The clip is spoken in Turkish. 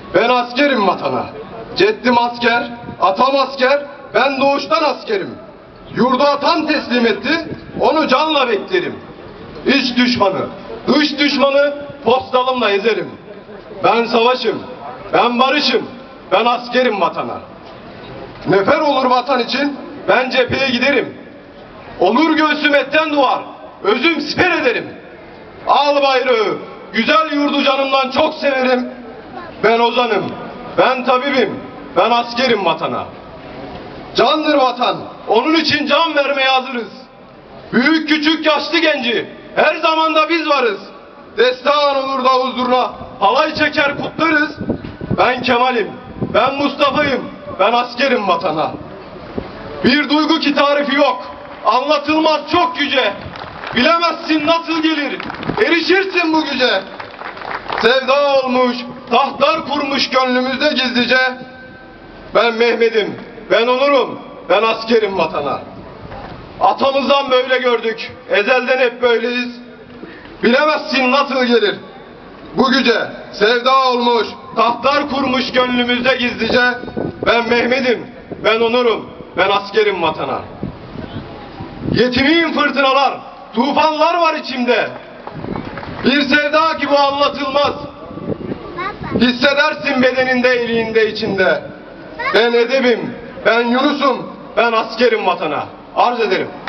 Ben askerim vatana. Ceddim asker, atam asker, ben doğuştan askerim. Yurdu atam teslim etti, onu canla beklerim. İç düşmanı, dış düşmanı postalımla ezerim. Ben savaşım, ben barışım, ben askerim vatana. Nefer olur vatan için, ben cepheye giderim. Olur göğsüm etten duvar, özüm siper ederim. Al bayrağı, güzel yurdu canımdan çok severim. Ben ozanım, ben tabibim, ben askerim vatana. Candır vatan, onun için can vermeye hazırız. Büyük küçük yaşlı genci, her zamanda biz varız. Destan olur da huzuruna, halay çeker kutlarız. Ben Kemal'im, ben Mustafa'yım, ben askerim vatana. Bir duygu ki tarifi yok, anlatılmaz çok yüce. Bilemezsin nasıl gelir, erişirsin bu güce. Sevda olmuş, tahtlar kurmuş gönlümüzde gizlice. Ben Mehmet'im, ben onurum, ben askerim vatana. Atamızdan böyle gördük, ezelden hep böyleyiz. Bilemezsin nasıl gelir bu güce. Sevda olmuş, tahtlar kurmuş gönlümüzde gizlice. Ben Mehmet'im, ben onurum, ben askerim vatana. Yetimiyim fırtınalar, tufanlar var içimde. Bir sevda ki bu anlatılmaz. Hissedersin bedeninde, eliğinde, içinde. Ben edebim, ben Yunus'um, ben askerim vatana. Arz ederim.